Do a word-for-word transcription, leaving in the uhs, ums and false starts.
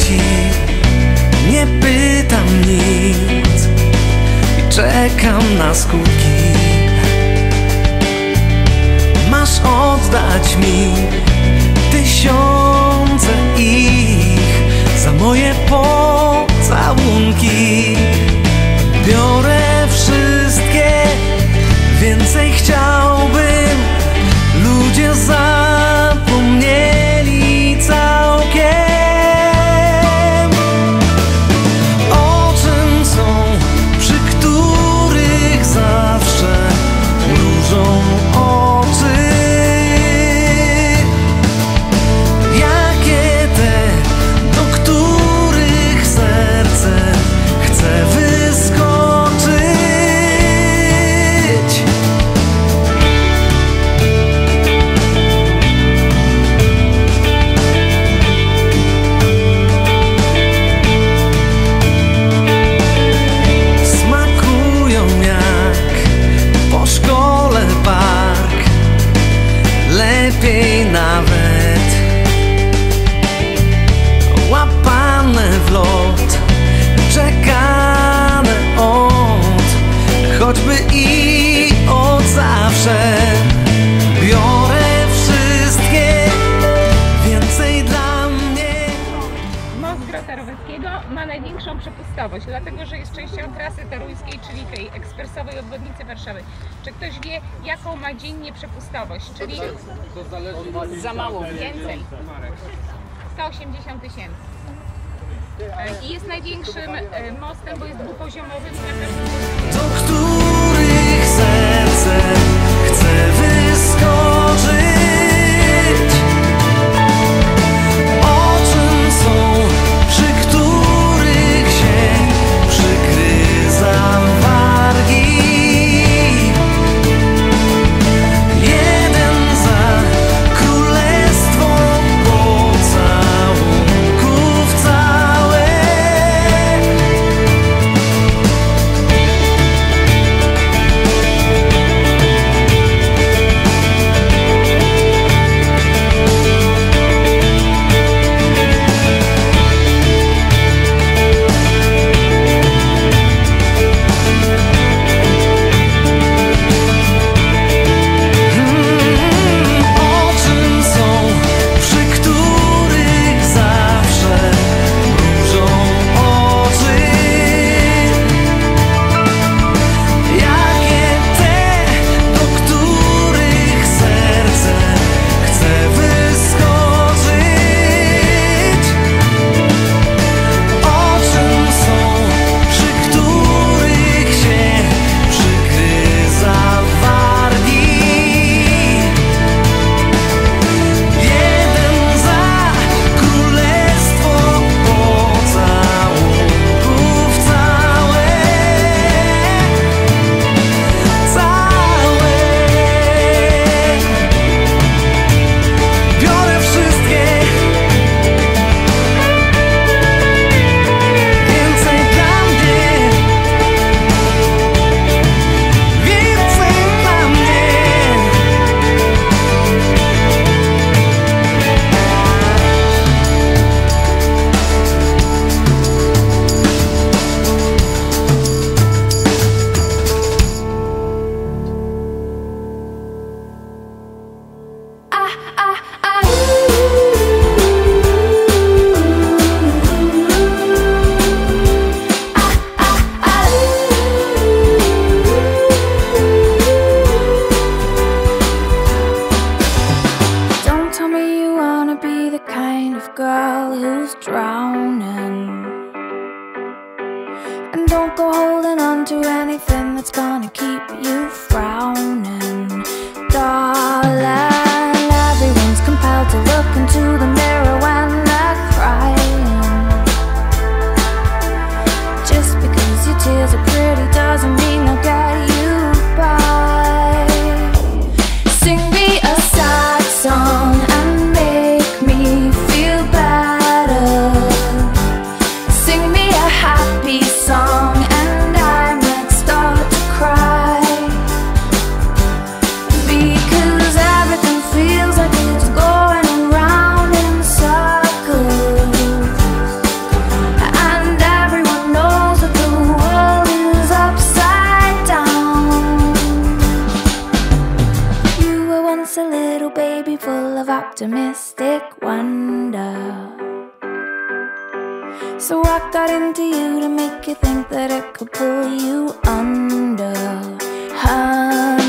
ci, nie pytam nic i czekam na skutki. Masz oddać mi tysiące ich za moje pocałunki. Biorę wszystkie, więcej chciałbym, ludzie zapomnieli całkiem. O czym są, przy których zawsze mrużą oczy? Jakie te, do których serce chce wyskoczyć? Smakują jak po szkole park, lepiej nawet łapane w lot, czekane od choćby i od zawsze. Biorę wszystkie, więcej dla mnie. Most Grota Roweckiego ma największą przepustowość, dlatego że jest częścią trasy toruńskiej, czyli tej ekspresowej obwodnicy Warszawy. Czy ktoś wie, jaką ma dziennie przepustowość? Czyli To zależy za mało, więcej. sto osiemdziesiąt tysięcy. I jest największym e, mostem, bo jest dwupoziomowy. Do których serce chce wyskoczyć? O czym są, przy których się przygryza wargi? Jeden za królestwo pocałunków całe. O czym są, przy których zawsze mrużą oczy? Jakie te, do których serce chce wyskoczyć? O czym są, przy których się przygryza wargi? Jeden za królestwo pocałunków całe. Całe. Biorę wszystkie, więcej dla mnie, więcej dla mnie. Don't tell me you wanna be the kind of girl who's drowning. And don't go holding on to anything that's gonna keep you frowning. Darling, everyone's compelled to look into the mirror when they're crying. Just because your tears are pretty doesn't mean they'll get you by. Sing me a sad song and make me feel better. Sing me a happy song and I might start to cry. optimistic wonder. So what got into you to make you think that it could pull you under? Huh?